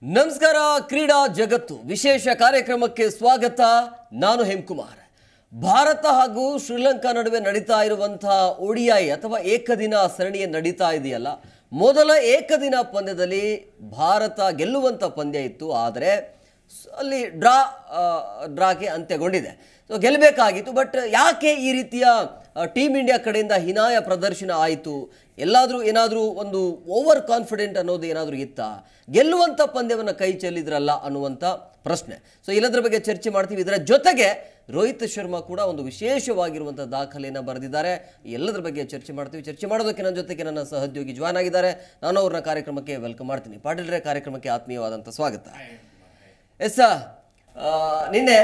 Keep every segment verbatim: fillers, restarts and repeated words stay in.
ನಮಸ್ಕಾರ ಕ್ರೀಡಾ ಜಗತ್ತು ವಿಶೇಷ ಕಾರ್ಯಕ್ರಮಕ್ಕೆ ಸ್ವಾಗತ. ನಾನು ಹೇಮಕುಮಾರ್. ಭಾರತ ಹಾಗೂ ಶ್ರೀಲಂಕಾ ನಡುವೆ ನಡೀತಾ ಇರುವಂತಹ ಓಡಿಐ ಅಥವಾ ಏಕದಿನ ಸರಣಿಯ ನಡೀತಾ ಇದೆಯಲ್ಲ, ಮೊದಲ ಏಕದಿನ ಪಂದ್ಯದಲ್ಲಿ ಭಾರತ ಗೆಲ್ಲುವಂಥ ಪಂದ್ಯ ಇತ್ತು. ಆದರೆ ಅಲ್ಲಿ ಡ್ರಾ ಡ್ರಾಗೆ ಅಂತ್ಯಗೊಂಡಿದೆ. ಸೊ ಗೆಲ್ಲಬೇಕಾಗಿತ್ತು. ಬಟ್ ಯಾಕೆ ಈ ರೀತಿಯ ಟೀಮ್ ಇಂಡಿಯಾ ಕಡೆಯಿಂದ ಹೀನಾಯ ಪ್ರದರ್ಶನ ಆಯಿತು? ಎಲ್ಲಾದರೂ ಏನಾದರೂ ಒಂದು ಓವರ್ ಕಾನ್ಫಿಡೆಂಟ್ ಅನ್ನೋದು ಏನಾದರೂ ಇತ್ತಾ? ಗೆಲ್ಲುವಂಥ ಪಂದ್ಯವನ್ನು ಕೈ ಚೆಲ್ಲಿದ್ರಲ್ಲ ಅನ್ನುವಂಥ ಪ್ರಶ್ನೆ. ಸೊ ಎಲ್ಲದರ ಬಗ್ಗೆ ಚರ್ಚೆ ಮಾಡ್ತೀವಿ. ಇದರ ಜೊತೆಗೆ ರೋಹಿತ್ ಶರ್ಮಾ ಕೂಡ ಒಂದು ವಿಶೇಷವಾಗಿರುವಂಥ ದಾಖಲೆಯನ್ನು ಬರೆದಿದ್ದಾರೆ. ಎಲ್ಲದರ ಬಗ್ಗೆ ಚರ್ಚೆ ಮಾಡ್ತೀವಿ. ಚರ್ಚೆ ಮಾಡೋದಕ್ಕೆ ನನ್ನ ಜೊತೆಗೆ ನನ್ನ ಸಹೋದ್ಯೋಗಿ ಜಾಯ್ನ್ ಆಗಿದ್ದಾರೆ. ನಾನು ಅವ್ರನ್ನ ಕಾರ್ಯಕ್ರಮಕ್ಕೆ ವೆಲ್ಕಮ್ ಮಾಡ್ತೀನಿ. ಪಾಟೀಲ್ರೆ, ಕಾರ್ಯಕ್ರಮಕ್ಕೆ ಆತ್ಮೀಯವಾದಂಥ ಸ್ವಾಗತ. ಎಸ್, ನಿನ್ನೆ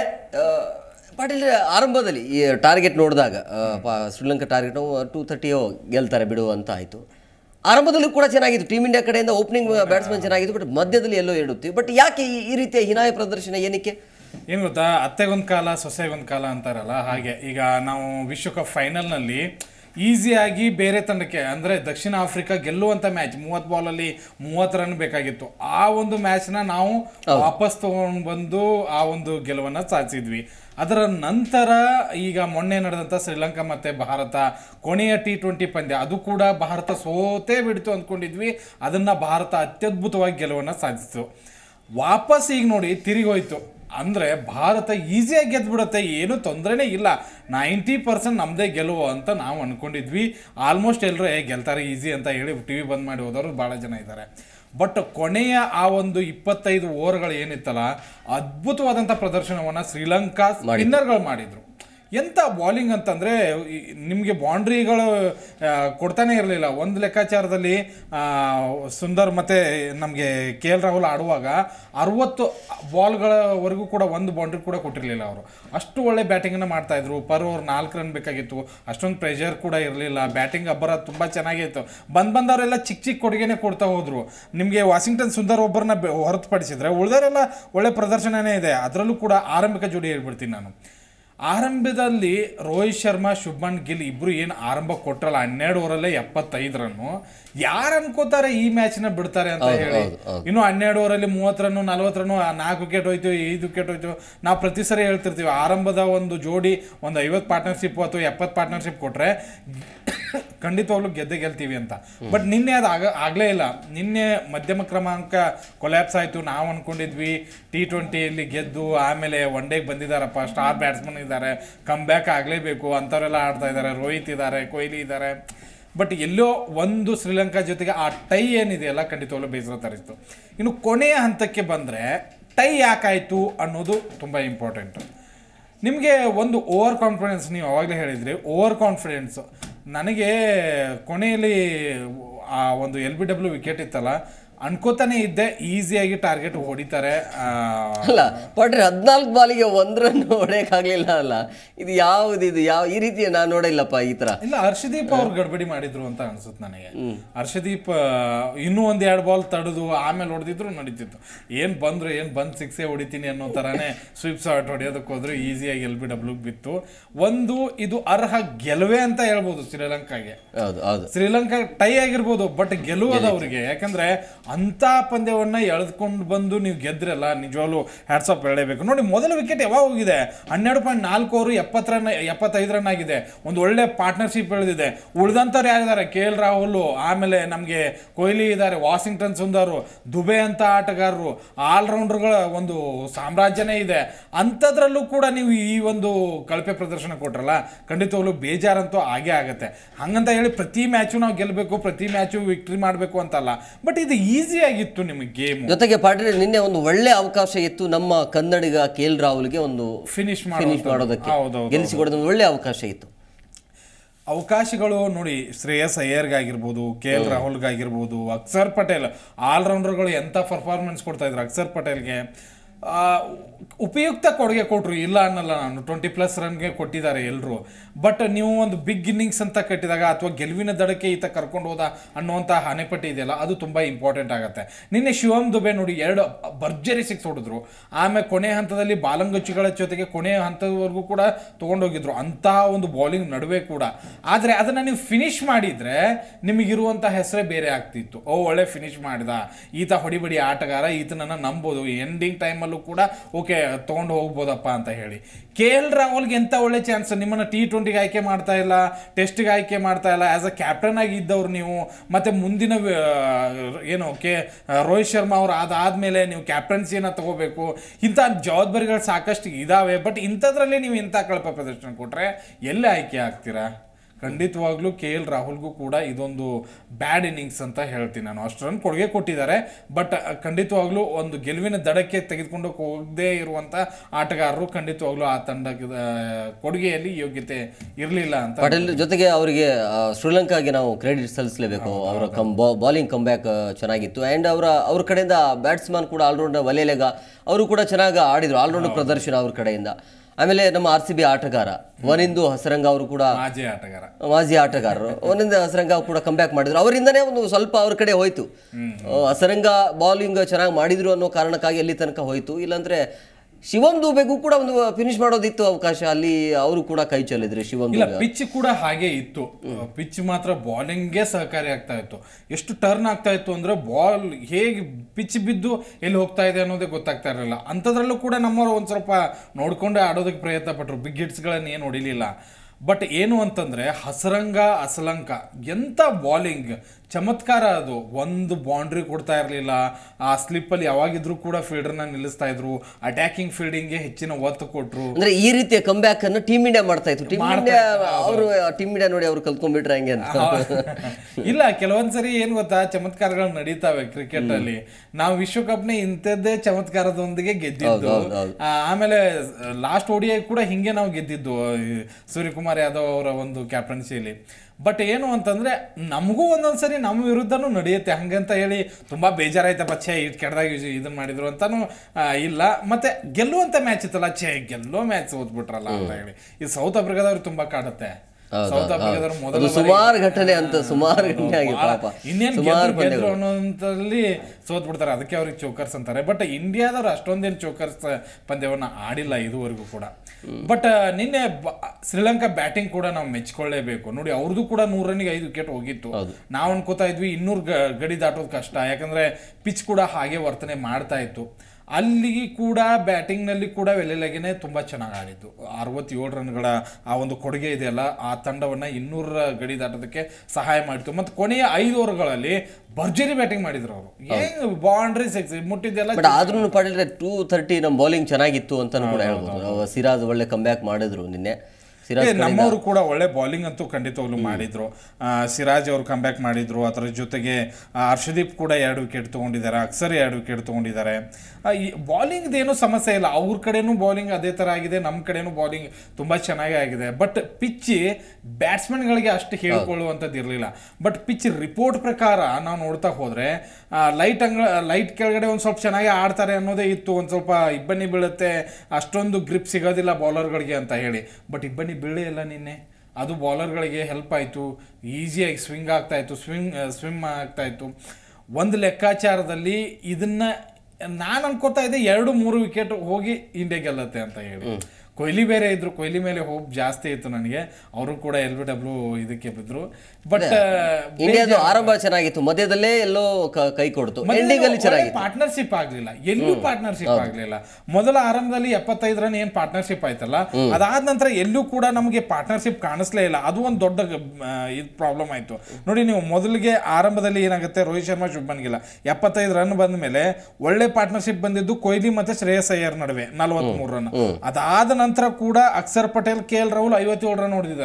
ಪಾಟೀಲ್ ಆರಂಭದಲ್ಲಿ ಈ ಟಾರ್ಗೆಟ್ ನೋಡಿದಾಗ ಶ್ರೀಲಂಕಾ ಟಾರ್ಗೆಟ್ ಟೂ ತರ್ಟಿಯೋ ಗೆಲ್ತಾರೆ ಬಿಡು ಅಂತ ಆಯಿತು. ಆರಂಭದಲ್ಲೂ ಕೂಡ ಚೆನ್ನಾಗಿತ್ತು, ಟೀಮ್ ಇಂಡಿಯಾ ಕಡೆಯಿಂದ ಓಪನಿಂಗ್ ಬ್ಯಾಟ್ಸ್ಮನ್ ಚೆನ್ನಾಗಿತ್ತು. ಬಟ್ ಮಧ್ಯದಲ್ಲಿ ಎಲ್ಲೋ ಇಡುತ್ತೀವಿ. ಬಟ್ ಯಾಕೆ ಈ ರೀತಿಯ ಹೀನಾಯ ಪ್ರದರ್ಶನ ಏನಕ್ಕೆ? ಏನು ಗೊತ್ತಾ, ಅತ್ತೆಗೊಂದು ಕಾಲ ಸೊಸೆಗೊಂದು ಕಾಲ ಅಂತಾರಲ್ಲ ಹಾಗೆ. ಈಗ ನಾವು ವಿಶ್ವಕಪ್ ಫೈನಲ್ನಲ್ಲಿ ಈಸಿಯಾಗಿ ಬೇರೆ ತಂಡಕ್ಕೆ ಅಂದರೆ ದಕ್ಷಿಣ ಆಫ್ರಿಕಾ ಗೆಲ್ಲುವಂಥ ಮ್ಯಾಚ್, ಮೂವತ್ತು ಬಾಲಲ್ಲಿ ಮೂವತ್ತು ರನ್ ಬೇಕಾಗಿತ್ತು. ಆ ಒಂದು ಮ್ಯಾಚ್ನ ನಾವು ವಾಪಸ್ ತೊಗೊಂಡು ಬಂದು ಆ ಒಂದು ಗೆಲುವನ್ನು ಸಾಧಿಸಿದ್ವಿ. ಅದರ ನಂತರ ಈಗ ಮೊನ್ನೆ ನಡೆದಂಥ ಶ್ರೀಲಂಕಾ ಮತ್ತು ಭಾರತ ಕೊನೆಯ ಟಿ ಟ್ವೆಂಟಿ ಪಂದ್ಯ, ಅದು ಕೂಡ ಭಾರತ ಸೋತೇ ಬಿಡ್ತು ಅಂದ್ಕೊಂಡಿದ್ವಿ. ಅದನ್ನು ಭಾರತ ಅತ್ಯದ್ಭುತವಾಗಿ ಗೆಲುವನ್ನು ಸಾಧಿಸಿತು. ವಾಪಸ್ ಈಗ ನೋಡಿ ತಿರುಗಿ ಹೋಯ್ತು. ಅಂದರೆ ಭಾರತ ಈಸಿಯಾಗಿ ಗೆದ್ದುಬಿಡುತ್ತೆ, ಏನೂ ತೊಂದರೆನೇ ಇಲ್ಲ, ನೈಂಟಿ ಪರ್ಸೆಂಟ್ ನಮ್ಮದೇ ಗೆಲುವು ಅಂತ ನಾವು ಅಂದ್ಕೊಂಡಿದ್ವಿ. ಆಲ್ಮೋಸ್ಟ್ ಎಲ್ಲರೂ ಏ ಗೆಲ್ತಾರೆ ಈಸಿ ಅಂತ ಹೇಳಿ ಟಿ ವಿ ಬಂದ್ ಮಾಡಿ ಹೋದವರು ಭಾಳ ಜನ ಇದ್ದಾರೆ. ಬಟ್ ಕೊನೆಯ ಆ ಒಂದು ಇಪ್ಪತ್ತೈದು ಓವರ್ಗಳು ಏನಿತ್ತಲ್ಲ, ಅದ್ಭುತವಾದಂಥ ಪ್ರದರ್ಶನವನ್ನು ಶ್ರೀಲಂಕಾ ಸ್ಪಿನ್ನರ್ಗಳು ಮಾಡಿದರು. ಎಂಥ ಬಾಲಿಂಗ್ ಅಂತಂದರೆ ನಿಮಗೆ ಬೌಂಡ್ರಿಗಳು ಕೊಡ್ತಾನೆ ಇರಲಿಲ್ಲ. ಒಂದು ಲೆಕ್ಕಾಚಾರದಲ್ಲಿ ಸುಂದರ್ ಮತ್ತು ನಮಗೆ ಕೆ ಎಲ್ ರಾಹುಲ್ ಆಡುವಾಗ ಅರುವತ್ತು ಬಾಲ್ಗಳವರೆಗೂ ಕೂಡ ಒಂದು ಬೌಂಡ್ರಿ ಕೂಡ ಕೊಟ್ಟಿರಲಿಲ್ಲ ಅವರು. ಅಷ್ಟು ಒಳ್ಳೆ ಬ್ಯಾಟಿಂಗನ್ನು ಮಾಡ್ತಾಯಿದ್ರು. ಪರ್ ಓವರ್ ನಾಲ್ಕು ರನ್ ಬೇಕಾಗಿತ್ತು. ಅಷ್ಟೊಂದು ಪ್ರೆಷರ್ ಕೂಡ ಇರಲಿಲ್ಲ. ಬ್ಯಾಟಿಂಗ್ ಅಬ್ಬರ ತುಂಬ ಚೆನ್ನಾಗಿತ್ತು. ಬಂದು ಬಂದವರೆಲ್ಲ ಚಿಕ್ಕ ಚಿಕ್ಕ ಕೊಡುಗೆನೇ ಕೊಡ್ತಾ ಹೋದರು. ನಿಮಗೆ ವಾಷಿಂಗ್ಟನ್ ಸುಂದರ್ ಒಬ್ಬರನ್ನ ಹೊರತುಪಡಿಸಿದರೆ ಉಳಿದವರೆಲ್ಲ ಒಳ್ಳೆ ಪ್ರದರ್ಶನನೇ ಇದೆ. ಅದರಲ್ಲೂ ಕೂಡ ಆರಂಭಿಕ ಜೋಡಿ ಹೇಳ್ಬಿಡ್ತೀನಿ ನಾನು. ಆರಂಭದಲ್ಲಿ ರೋಹಿತ್ ಶರ್ಮಾ, ಶುಭ್ಮನ್ ಗಿಲ್ ಇಬ್ರು ಏನು ಆರಂಭ ಕೊಟ್ರಲ್ಲ, ಹನ್ನೆರಡು ಓವರಲ್ಲೇ ಎಪ್ಪತ್ತೈದು ರನ್ನು. ಯಾರು ಅನ್ಕೋತಾರೆ ಈ ಮ್ಯಾಚ್ನ ಬಿಡ್ತಾರೆ ಅಂತ ಹೇಳಿ? ಇನ್ನು ಹನ್ನೆರಡು ಓವರಲ್ಲಿ ಮೂವತ್ತು ರನ್ನು, ನಲ್ವತ್ತು ರನ್ನು, ನಾಲ್ಕು ವಿಕೆಟ್ ಹೋಯ್ತು, ಐದು ವಿಕೆಟ್ ಹೋಯ್ತು. ನಾವು ಪ್ರತಿ ಸರಿ ಹೇಳ್ತಿರ್ತೀವಿ, ಆರಂಭದ ಒಂದು ಜೋಡಿ ಒಂದು ಐವತ್ತು ಪಾರ್ಟ್ನರ್ಶಿಪ್ ಅಥವಾ ಎಪ್ಪತ್ತು ಪಾರ್ಟ್ನರ್ಶಿಪ್ ಕೊಟ್ಟರೆ ಖಂಡಿತವಾಗ್ಲೂ ಗೆದ್ದೆ ಗೆಲ್ತೀವಿ ಅಂತ. ಬಟ್ ನಿನ್ನೆ ಅದು ಆಗ ಆಗಲೇ ಇಲ್ಲ. ನಿನ್ನೆ ಮಧ್ಯಮ ಕ್ರಮಾಂಕ ಕೊಲ್ಯಾಪ್ಸ್ ಆಯಿತು. ನಾವು ಅಂದ್ಕೊಂಡಿದ್ವಿ ಟಿ ಟ್ವೆಂಟಿಯಲ್ಲಿ ಗೆದ್ದು ಆಮೇಲೆ ಒನ್ ಡೇಗೆ ಬಂದಿದ್ದಾರಪ್ಪ, ಸ್ಟಾರ್ ಬ್ಯಾಟ್ಸ್ಮನ್ ಇದ್ದಾರೆ, ಕಮ್ ಬ್ಯಾಕ್ ಆಗಲೇಬೇಕು ಅಂಥವರೆಲ್ಲ ಆಡ್ತಾ ಇದ್ದಾರೆ. ರೋಹಿತ್ ಇದ್ದಾರೆ, ಕೊಹ್ಲಿ ಇದ್ದಾರೆ. ಬಟ್ ಎಲ್ಲೋ ಒಂದು ಶ್ರೀಲಂಕಾ ಜೊತೆಗೆ ಆ ಟೈ ಏನಿದೆಯಲ್ಲ, ಖಂಡಿತವಾಗ್ಲೂ ಬೇಸರ ತರಿಸ್ತು. ಇನ್ನು ಕೊನೆಯ ಹಂತಕ್ಕೆ ಬಂದರೆ ಟೈ ಯಾಕಾಯಿತು ಅನ್ನೋದು ತುಂಬ ಇಂಪಾರ್ಟೆಂಟು. ನಿಮಗೆ ಒಂದು ಓವರ್ ಕಾನ್ಫಿಡೆನ್ಸ್, ನೀವು ಅವಾಗಲೇ ಹೇಳಿದ್ರಿ ಓವರ್ ಕಾನ್ಫಿಡೆನ್ಸ್. ನನಗೆ ಕೊನೆಯಲ್ಲಿ ಆ ಒಂದು ಎಲ್ ಬಿ ಡಬ್ಲ್ಯೂ ವಿಕೆಟ್ ಇತ್ತಲ್ಲ, ಅನ್ಕೋತಾನೆ ಇದ್ದೆ ಈಸಿಯಾಗಿ ಟಾರ್ಗೆಟ್ ಹೊಡಿತಾರೆ ಅಲ್ಲ. ಬಟ್ ಹದಿನಾಲ್ಕು ಬಾಲಿಗೆ ಒಂದ್ ರನ್ ಹೊಡೆಯಕ್ಕಾಗ್ಲಿಲ್ಲ ಅಲ್ಲ. ಇದು ಯಾವ್ದು ಇದು ಯಾವ ಈ ರೀತಿ ನಾನು ನೋಡಿಲ್ಲಪ್ಪ ಈ ತರ. ಇಲ್ಲ, ಹರ್ಷದೀಪ್ ಅವ್ರು ಗಡ್ಬಡಿ ಮಾಡಿದ್ರು ಅಂತ ಅನ್ಸುತ್ತೆ ನನಗೆ. ಹರ್ಷದೀಪ್ ಇನ್ನೂ ಒಂದ್ ಎರಡು ಬಾಲ್ ತಡೆದು ಆಮೇಲೆ ಹೊಡೆದಿದ್ರು ನಡೀತಿತ್ತು. ಏನ್ ಬಂದ್ರು ಏನ್ ಬಂದ್ ಸಿಕ್ಸೇ ಹೊಡಿತೀನಿ ಅನ್ನೋ ತರಾನೇ ಸ್ವೀಪ್ ಶಾಟ್ ಹೊಡೆಯೋದಕ್ಕೆ ಹೋದ್ರು, ಈಸಿಯಾಗಿ ಎಲ್ ಬಿ ಡಬ್ಲ್ಯೂ ಬಿತ್ತು. ಒಂದು ಇದು ಅರ್ಹ ಗೆಲುವೆ ಅಂತ ಹೇಳ್ಬೋದು ಶ್ರೀಲಂಕಾಗೆ. ಶ್ರೀಲಂಕಾ ಟೈ ಆಗಿರ್ಬೋದು, ಬಟ್ ಗೆಲುವದ ಅವ್ರಿಗೆ. ಯಾಕಂದ್ರೆ ಅಂತ ಪಂದ್ಯವನ್ನ ಎಳೆದುಕೊಂಡು ಬಂದು ನೀವು ಗೆದ್ರಲ್ಲ, ನಿಜವಾಗ್ಲೂ ಹ್ಯಾಟ್ಸ್ ಆಫ್ ಹೇಳಬೇಕು. ನೋಡಿ, ಮೊದಲ ವಿಕೆಟ್ ಯಾವಾಗ ಹೋಗಿದೆ, ಹನ್ನೆರಡು ಪಾಯಿಂಟ್ ನಾಲ್ಕು ಓವರ್ ಎಪ್ಪತ್ತು ರನ್ ಎಪ್ಪತ್ತೈದು ರನ್ ಆಗಿದೆ. ಒಂದು ಒಳ್ಳೆ ಪಾರ್ಟ್ನರ್ಶಿಪ್ ಬೆಳೆದಿದೆ. ಉಳಿದಂಥವ್ರು ಯಾರಿದ್ದಾರೆ, ಕೆ ಎಲ್ ರಾಹುಲ್, ಆಮೇಲೆ ನಮಗೆ ಕೊಹ್ಲಿ ಇದ್ದಾರೆ, ವಾಷಿಂಗ್ಟನ್ ಸುಂದರ್, ದುಬೆ ಅಂತ ಆಟಗಾರರು, ಆಲ್ರೌಂಡರ್ಗಳ ಒಂದು ಸಾಮ್ರಾಜ್ಯನೇ ಇದೆ. ಅಂಥದ್ರಲ್ಲೂ ಕೂಡ ನೀವು ಈ ಒಂದು ಕಳಪೆ ಪ್ರದರ್ಶನ ಕೊಟ್ರಲ್ಲ, ಖಂಡಿತವಾಗ್ಲೂ ಬೇಜಾರಂತೂ ಆಗೇ ಆಗುತ್ತೆ. ಹಂಗಂತ ಹೇಳಿ ಪ್ರತಿ ಮ್ಯಾಚು ನಾವು ಗೆಲ್ಲಬೇಕು, ಪ್ರತಿ ಮ್ಯಾಚು ವಿಕ್ಟ್ರಿ ಮಾಡಬೇಕು ಅಂತಲ್ಲ. ಬಟ್ ಇದು ಈಸಿ ಆಗಿತ್ತು ನಿಮಗೆ ಗೇಮ್. ಜೊತೆಗೆ ಪಾಟೀಲ್, ನಿನ್ನೆ ಒಂದು ಒಳ್ಳೆ ಅವಕಾಶ ಇತ್ತು ನಮ್ಮ ಕನ್ನಡಿಗ ಕೆ ಎಲ್ ರಾಹುಲ್ಗೆ ಒಂದು ಫಿನಿಶ್ ಫಿನಿಶ್ ಮಾಡೋದಕ್ಕೆ, ಗೆಲ್ಲಿಸಿಕೊಡೋದು ಒಳ್ಳೆ ಅವಕಾಶ ಇತ್ತು. ಅವಕಾಶಗಳು ನೋಡಿ, ಶ್ರೇಯಸ್ ಅಯ್ಯರ್ಗಾಗಿರ್ಬೋದು, ಕೆ ಎಲ್ ರಾಹುಲ್ಗಾಗಿರ್ಬೋದು, ಅಕ್ಷರ್ ಪಟೇಲ್ ಆಲ್ರೌಂಡರ್ಗಳು ಎಂಥ ಪರ್ಫಾರ್ಮೆನ್ಸ್ ಕೊಡ್ತಾ ಇದ್ರು. ಅಕ್ಷರ್ ಪಟೇಲ್ಗೆ ಉಪಯುಕ್ತ ಕೊಡುಗೆ ಕೊಟ್ಟರು, ಇಲ್ಲ ಅನ್ನಲ್ಲ ನಾನು. ಟ್ವೆಂಟಿ ಪ್ಲಸ್ ರನ್ಗೆ ಕೊಟ್ಟಿದ್ದಾರೆ ಎಲ್ಲರೂ. ಬಟ್ ನೀವು ಒಂದು ಬಿಗ್ ಇನ್ನಿಂಗ್ಸ್ ಅಂತ ಕಟ್ಟಿದಾಗ ಅಥವಾ ಗೆಲುವಿನ ದಡಕ್ಕೆ ಈತ ಕರ್ಕೊಂಡು ಹೋದ ಅನ್ನುವಂಥ ಹಣೆಪಟ್ಟಿ ಇದೆಯಲ್ಲ, ಅದು ತುಂಬ ಇಂಪಾರ್ಟೆಂಟ್ ಆಗುತ್ತೆ. ನಿನ್ನೆ ಶಿವಮ್ ದುಬೆ ನೋಡಿ ಎರಡು ಭರ್ಜರಿ ಸಿಕ್ಸ್ ಹೊಡೆದ್ರು. ಆಮೇಲೆ ಕೊನೆ ಹಂತದಲ್ಲಿ ಬಾಲಂಗಚ್ಚುಗಳ ಜೊತೆಗೆ ಕೊನೆಯ ಹಂತದವರೆಗೂ ಕೂಡ ತೊಗೊಂಡೋಗಿದ್ರು ಅಂತಹ ಒಂದು ಬೌಲಿಂಗ್ ನಡುವೆ ಕೂಡ. ಆದರೆ ಅದನ್ನು ನೀವು ಫಿನಿಶ್ ಮಾಡಿದರೆ ನಿಮಗಿರುವಂಥ ಹೆಸರೇ ಬೇರೆ ಆಗ್ತಿತ್ತು. ಓ ಒಳ್ಳೆ ಫಿನಿಶ್ ಮಾಡಿದ ಈತ, ಹೊಡಿಬಡಿ ಆಟಗಾರ, ಈತನನ್ನು ನಂಬೋದು, ಎಂಡಿಂಗ್ ಟೈಮಲ್ಲೂ ಕೂಡ ಓಕೆ ತೊಗೊಂಡು ಹೋಗ್ಬೋದಪ್ಪ ಅಂತ ಹೇಳಿ. ಕೆ ಎಲ್ ರಾಹುಲ್ಗೆ ಎಂಥ ಒಳ್ಳೆ ಚಾನ್ಸ್. ನಿಮ್ಮನ್ನು ಟಿ ಟ್ವೆಂಟಿಗೆ ಆಯ್ಕೆ ಮಾಡ್ತಾ ಇಲ್ಲ, ಟೆಸ್ಟ್ಗೆ ಆಯ್ಕೆ ಮಾಡ್ತಾ ಇಲ್ಲ. ಆ್ಯಸ್ ಅ ಕ್ಯಾಪ್ಟನ್ ಆಗಿ ಇದ್ದವ್ರು ನೀವು. ಮತ್ತು ಮುಂದಿನ ಏನು ಕೆ ರೋಹಿತ್ ಶರ್ಮಾ ಅವರು ಅದಾದಮೇಲೆ ನೀವು ಕ್ಯಾಪ್ಟನ್ಸಿಯನ್ನು ತಗೋಬೇಕು. ಇಂಥ ಜವಾಬ್ದಾರಿಗಳು ಸಾಕಷ್ಟು ಇದ್ದಾವೆ. ಬಟ್ ಇಂಥದ್ರಲ್ಲಿ ನೀವು ಇಂಥ ಕಳಪ ಪ್ರದರ್ಶನ ಕೊಟ್ಟರೆ ಎಲ್ಲಿ ಆಯ್ಕೆ ಆಗ್ತೀರಾ? ಖಂಡಿತವಾಗ್ಲೂ ಕೆ ಎಲ್ ರಾಹುಲ್ಗೂ ಕೂಡ ಇದೊಂದು ಬ್ಯಾಡ್ ಇನ್ನಿಂಗ್ಸ್ ಅಂತ ಹೇಳ್ತೀನಿ ನಾನು. ಅಷ್ಟು ರನ್ ಕೊಡುಗೆ ಕೊಟ್ಟಿದ್ದಾರೆ, ಬಟ್ ಖಂಡಿತವಾಗ್ಲೂ ಒಂದು ಗೆಲುವಿನ ದಡಕ್ಕೆ ತೆಗೆದುಕೊಂಡು ಹೋಗದೇ ಇರುವಂಥ ಆಟಗಾರರು ಖಂಡಿತವಾಗ್ಲೂ ಆ ತಂಡದ ಕೊಡುಗೆಯಲ್ಲಿ ಯೋಗ್ಯತೆ ಇರಲಿಲ್ಲ ಅಂತ. ಪಟೇಲ್ ಜೊತೆಗೆ ಅವರಿಗೆ ಶ್ರೀಲಂಕಾಗೆ ನಾವು ಕ್ರೆಡಿಟ್ ಸಲ್ಲಿಸಲೇಬೇಕು. ಅವರ ಕಮ್ ಬಾಲಿಂಗ್ ಕಮ್ ಬ್ಯಾಕ್ ಚೆನ್ನಾಗಿತ್ತು. ಆ್ಯಂಡ್ ಅವರ ಅವ್ರ ಕಡೆಯಿಂದ ಬ್ಯಾಟ್ಸ್ಮನ್ ಕೂಡ ಆಲ್ರೌಂಡರ್ ವಲೇಲೆಗ ಅವರು ಕೂಡ ಚೆನ್ನಾಗಿ ಆಡಿದರು. ಆಲ್ರೌಂಡರ್ ಪ್ರದರ್ಶನ ಅವ್ರ ಕಡೆಯಿಂದ. ಆಮೇಲೆ ನಮ್ಮ ಆರ್ ಸಿ ಬಿ ಆಟಗಾರ ವನಿಂದು ಹಸರಂಗ ಅವರು ಕೂಡ ಮಾಜಿ ಆಟಗಾರ ಮಾಜಿ ಆಟಗಾರರು ವನಿಂದ ಹಸರಂಗ ಕೂಡ ಕಮ್ ಬ್ಯಾಕ್ ಮಾಡಿದ್ರು. ಅವರಿಂದನೇ ಒಂದು ಸ್ವಲ್ಪ ಅವ್ರ ಕಡೆ ಹೋಯ್ತು. ಹಸರಂಗ ಬಾಲಿಂಗ್ ಚೆನ್ನಾಗಿ ಮಾಡಿದ್ರು ಅನ್ನೋ ಕಾರಣಕ್ಕಾಗಿ ಅಲ್ಲಿ ತನಕ ಹೋಯ್ತು. ಇಲ್ಲಾಂದ್ರೆ ಶಿವಮ್ ದುಬೆಗೂ ಕೂಡ ಒಂದು ಫಿನಿಶ್ ಮಾಡೋದಿತ್ತು ಅವಕಾಶ, ಅಲ್ಲಿ ಅವರು ಕೂಡ ಕೈ ಚೆಲ್ಲಿದ್ರು ಶಿವಮ್ ದುಬೆ. ಪಿಚ್ ಕೂಡ ಹಾಗೆ ಇತ್ತು. ಪಿಚ್ ಮಾತ್ರ ಬಾಲಿಂಗ್ಗೆ ಸಹಕಾರಿ ಆಗ್ತಾ ಇತ್ತು. ಎಷ್ಟು ಟರ್ನ್ ಆಗ್ತಾ ಇತ್ತು ಅಂದ್ರೆ ಬಾಲ್ ಹೇಗೆ ಪಿಚ್ ಬಿದ್ದು ಎಲ್ಲಿ ಹೋಗ್ತಾ ಇದೆ ಅನ್ನೋದೇ ಗೊತ್ತಾಗ್ತಾ ಇರಲಿಲ್ಲ. ಅಂಥದ್ರಲ್ಲೂ ಕೂಡ ನಮ್ಮವರು ಒಂದು ಸ್ವಲ್ಪ ನೋಡ್ಕೊಂಡೆ ಆಡೋದಕ್ಕೆ ಪ್ರಯತ್ನ ಪಟ್ಟರು. ಬಿಗ್ ಹಿಟ್ಸ್ಗಳನ್ನು ಏನು ಹೊಡಿಲಿಲ್ಲ. ಬಟ್ ಏನು ಅಂತಂದರೆ ಹಸರಂಗ ಅಸಲಂಕ ಎಂಥ ಬಾಲಿಂಗ್ ಚಮತ್ಕಾರ ಅದು. ಒಂದು ಬೌಂಡ್ರಿ ಕೊಡ್ತಾ ಇರಲಿಲ್ಲ. ಆ ಸ್ಲಿಪ್ಪಲ್ಲಿ ಯಾವಾಗಿದ್ರೂ ಕೂಡ ಫೀಲ್ಡರ್ನ ನಿಲ್ಲಿಸ್ತಾ ಇದ್ರು. ಅಟ್ಯಾಕಿಂಗ್ ಫೀಲ್ಡಿಂಗ್ಗೆ ಹೆಚ್ಚಿನ ಒತ್ತು ಕೊಟ್ಟರು. ಅಂದ್ರೆ ಈ ರೀತಿಯ ಕಮ್ ಬ್ಯಾಕ್ ಅನ್ನು ಟೀಮ್ ಇಂಡಿಯಾ ಮಾಡ್ತಾ ಇತ್ತು. ಟೀಮ್ ಇಂಡಿಯಾ ಅವರು ಟೀಮ್ ಇಂಡಿಯಾ ನೋಡಿ ಅವ್ರು ಕಲ್ತ್ಕೊಂಡ್ಬಿಟ್ರೆ ಹಂಗೆ ಅಂತ ಇಲ್ಲ. ಕೆಲವೊಂದ್ಸರಿ ಏನ್ ಗೊತ್ತಾ, ಚಮತ್ಕಾರಗಳು ನಡೀತಾವೆ ಕ್ರಿಕೆಟ್ ಅಲ್ಲಿ. ನಾವು ವಿಶ್ವಕಪ್ನೇ ಇಂಥದ್ದೇ ಚಮತ್ಕಾರದೊಂದಿಗೆ ಗೆದ್ದಿದ್ದು. ಆಮೇಲೆ ಲಾಸ್ಟ್ ಓಡಿಐ ಕೂಡ ಹಿಂಗೆ ನಾವು ಗೆದ್ದಿದ್ದು ಸೂರ್ಯಕುಮಾರ್ ಯಾದವ್ ಅವರ ಒಂದು ಕ್ಯಾಪ್ಟನ್ಸಿಯಲ್ಲಿ. ಬಟ್ ಏನು ಅಂತಂದ್ರೆ ನಮಗೂ ಒಂದೊಂದ್ಸರಿ ನಮ್ಮ ವಿರುದ್ಧನೂ ನಡೆಯುತ್ತೆ. ಹಂಗಂತ ಹೇಳಿ ತುಂಬಾ ಬೇಜಾರಾಯ್ತಪ್ಪ, ಛೇ ಇಟ್ ಕೆಡ್ದಾಗ ಇದನ್ನ ಮಾಡಿದ್ರು ಅಂತಾನು ಇಲ್ಲ. ಮತ್ತೆ ಗೆಲ್ಲುವಂತ ಮ್ಯಾಚ್ ಇತ್ತಲ್ಲ, ಛೇ ಗೆಲ್ಲೋ ಮ್ಯಾಚ್ ಓದ್ಬಿಟ್ರಲ್ಲ ಅಂತ ಹೇಳಿ ಈ ಸೌತ್ ಆಫ್ರಿಕಾದವ್ರು ತುಂಬಾ ಕಾಡುತ್ತೆ. ಸೌತ್ ಆಫ್ರಿಕಾದವ್ರು ಮೊದಲ ಸುಮಾರು ಘಟನೆ ಅಂತ ಸುಮಾರು ಘಟನೆ ಇನ್ನೇನು ಗೆದ್ರು ಅನ್ನೋಂತಲ್ಲಿ ಸೋತ್ ಬಿಡ್ತಾರೆ. ಅದಕ್ಕೆ ಅವ್ರಿಗೆ ಚೋಕರ್ಸ್ ಅಂತಾರೆ. ಬಟ್ ಇಂಡಿಯಾದವ್ರು ಅಷ್ಟೊಂದೇನು ಚೋಕರ್ಸ್ ಪಂದ್ಯವನ್ನ ಆಡಿಲ್ಲ ಇದುವರೆಗೂ ಕೂಡ. ಬಟ್ ನಿನ್ನೆ ಶ್ರೀಲಂಕಾ ಬ್ಯಾಟಿಂಗ್ ಕೂಡ ನಾವು ಮೆಚ್ಕೊಳ್ಳೇಬೇಕು. ನೋಡಿ ಅವ್ರದ್ದು ಕೂಡ ನೂರ ರನ್ನಿಗೆ ಐದು ವಿಕೆಟ್ ಹೋಗಿತ್ತು. ನಾವು ಅನ್ಕೋತಾ ಇದ್ವಿ ಇನ್ನೂರು ಗಡಿ ದಾಟೋದು ಕಷ್ಟ, ಯಾಕಂದ್ರೆ ಪಿಚ್ ಕೂಡ ಹಾಗೆ ವರ್ತನೆ ಮಾಡ್ತಾ ಇತ್ತು. ಅಲ್ಲಿ ಕೂಡ ಬ್ಯಾಟಿಂಗ್ನಲ್ಲಿ ಕೂಡ ವೆಲೆಲೆಗೆನೆ ತುಂಬ ಚೆನ್ನಾಗಿ ಆಡಿದ್ದು. ಅರವತ್ತೇಳು ರನ್ಗಳ ಆ ಒಂದು ಕೊಡುಗೆ ಇದೆಯಲ್ಲ, ಆ ತಂಡವನ್ನು ಇನ್ನೂರ ಗಡಿ ದಾಟೋದಕ್ಕೆ ಸಹಾಯ ಮಾಡಿತು. ಮತ್ತು ಕೊನೆಯ ಐದು ಓವರ್ಗಳಲ್ಲಿ ಭರ್ಜರಿ ಬ್ಯಾಟಿಂಗ್ ಮಾಡಿದ್ರು ಅವರು. ಹೆಂಗ್ ಬೌಂಡ್ರಿ ಸಿಕ್ಸ್ ಮುಟ್ಟಿದ್ದೆಲ್ಲ. ಬಟ್ ಆದ್ರೂ ಪಡೆದ್ರೆ ಟೂ ಥರ್ಟಿ ನಮ್ಮ ಬೌಲಿಂಗ್ ಚೆನ್ನಾಗಿತ್ತು ಅಂತ ಕೂಡ ಹೇಳ್ಬೋದು. ಸಿರಾಜ್ ಒಳ್ಳೆ ಕಮ್ ಬ್ಯಾಕ್ ಮಾಡಿದ್ರು ನಿನ್ನೆ. ನಮ್ಮವರು ಕೂಡ ಒಳ್ಳೆ ಬೌಲಿಂಗ್ ಅಂತೂ ಖಂಡಿತವಾಗ್ಲೂ ಮಾಡಿದ್ರು. ಸಿರಾಜ್ ಅವರು ಕಮ್ ಬ್ಯಾಕ್ ಮಾಡಿದ್ರು. ಅದರ ಜೊತೆಗೆ ಹರ್ಷದೀಪ್ ಕೂಡ ಎರಡು ವಿಕೆಟ್ ತೊಗೊಂಡಿದ್ದಾರೆ, ಅಕ್ಸರ್ ಎರಡು ವಿಕೆಟ್ ತೊಗೊಂಡಿದ್ದಾರೆ. ಈ ಬಾಲಿಂಗ್ದು ಏನೂ ಸಮಸ್ಯೆ ಇಲ್ಲ. ಅವ್ರ ಕಡೆನೂ ಬೌಲಿಂಗ್ ಅದೇ ಥರ ಆಗಿದೆ, ನಮ್ಮ ಕಡೆನೂ ಬೌಲಿಂಗ್ ತುಂಬ ಚೆನ್ನಾಗೇ ಆಗಿದೆ. ಬಟ್ ಪಿಚ್ ಬ್ಯಾಟ್ಸ್ಮನ್ಗಳಿಗೆ ಅಷ್ಟು ಹೇಳ್ಕೊಳ್ಳುವಂಥದ್ದು ಇರಲಿಲ್ಲ. ಬಟ್ ಪಿಚ್ ರಿಪೋರ್ಟ್ ಪ್ರಕಾರ ನಾವು ನೋಡ್ತಾ ಹೋದರೆ ಲೈಟ್ ಅಂಗ ಲೈಟ್ ಕೆಳಗಡೆ ಒಂದು ಸ್ವಲ್ಪ ಚೆನ್ನಾಗಿ ಆಡ್ತಾರೆ ಅನ್ನೋದೇ ಇತ್ತು. ಒಂದು ಸ್ವಲ್ಪ ಇಬ್ಬನಿ ಬೀಳುತ್ತೆ, ಅಷ್ಟೊಂದು ಗ್ರಿಪ್ ಸಿಗೋದಿಲ್ಲ ಬೌಲರ್ಗಳಿಗೆ ಅಂತ ಹೇಳಿ. ಬಟ್ ಇಬ್ಬನಿ ಬೀಳೇ ಇಲ್ಲ ನಿನ್ನೆ. ಅದು ಬೌಲರ್ಗಳಿಗೆ ಹೆಲ್ಪ್ ಆಯಿತು. ಈಸಿಯಾಗಿ ಸ್ವಿಂಗ್ ಆಗ್ತಾ ಇತ್ತು, ಸ್ವಿಂಗ್ ಸ್ವಿಮ್ ಆಗ್ತಾ ಇತ್ತು. ಒಂದು ಲೆಕ್ಕಾಚಾರದಲ್ಲಿ ಇದನ್ನ ನಾನು ಅನ್ಕೋತಾ ಇದ್ದೆ ಎರಡು ಮೂರು ವಿಕೆಟ್ ಹೋಗಿ ಇಂಡಿಯಾ ಗೆಲ್ಲತ್ತೆ ಅಂತ ಹೇಳಿ. ಕೊಹ್ಲಿ ಬೇರೆ ಇದ್ರು, ಕೊಹ್ಲಿ ಮೇಲೆ ಹೋಪ್ ಜಾಸ್ತಿ ಇತ್ತು ನನಗೆ. ಅವರು ಕೂಡ ಎಲ್ ಬಿ ಡಬ್ಲ್ಯೂ ಇದಕ್ಕೆ ಬಿದ್ರು. ಬಟ್ ಇಂಡಿಯಾದ ಆರಂಭ ಚೆನ್ನಾಗಿತ್ತು, ಮಧ್ಯದಲ್ಲೇ ಎಲ್ಲೋ ಕೈ ಕೊಡ್ತು. ಪಾರ್ಟ್ನರ್ಶಿಪ್ ಆಗ್ಲಿಲ್ಲ, ಎಲ್ಲೂ ಪಾರ್ಟ್ನರ್ಶಿಪ್ ಆಗ್ಲಿಲ್ಲ. ಮೊದಲ ಆರಂಭದಲ್ಲಿ ಎಪ್ಪತ್ತೈದು ರನ್ ಏನ್ ಪಾರ್ಟ್ನರ್ಶಿಪ್ ಆಯ್ತಲ್ಲ, ಅದಾದ ನಂತರ ಎಲ್ಲೂ ಕೂಡ ನಮಗೆ ಪಾರ್ಟ್ನರ್ಶಿಪ್ ಕಾಣಿಸ್ಲೇ ಇಲ್ಲ. ಅದು ಒಂದು ದೊಡ್ಡ ಇದು ಪ್ರಾಬ್ಲಮ್ ಆಯ್ತು. ನೋಡಿ ನೀವು ಮೊದಲಿಗೆ ಆರಂಭದಲ್ಲಿ ಏನಾಗುತ್ತೆ, ರೋಹಿತ್ ಶರ್ಮಾ ಶುಭ್ಮನ್ ಗಿಲ್ ಎಪ್ಪತ್ತೈದು ರನ್ ಬಂದ ಮೇಲೆ ಒಳ್ಳೆ ಪಾರ್ಟ್ನರ್ಶಿಪ್ ಬಂದಿದ್ದು ಕೊಹ್ಲಿ ಮತ್ತೆ ಶ್ರೇಯಸ್ ಅಯ್ಯರ್ ನಡುವೆ ನಲ್ವತ್ಮೂರು ರನ್. ಅದಾದ ನಂತರ ಕೂಡ ಅಕ್ಷರ್ ಪಟೇಲ್, ಕೆ ಎಲ್ ರಾಹುಲ್ ಐವತ್ತೇಳು ರನ್ ಹೊಡೆದಿದ್ದಾರೆ.